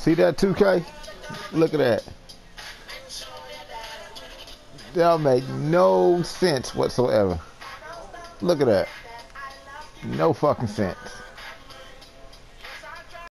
See that 2K? Look at that. That'll make no sense whatsoever. Look at that. No fucking sense.